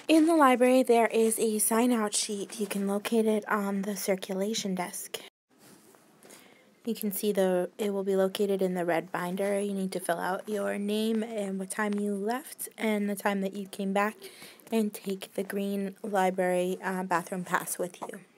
In the library, there is a sign-out sheet. You can locate it on the circulation desk. You can see it will be located in the red binder. You need to fill out your name and what time you left and the time that you came back, and take the green library bathroom pass with you.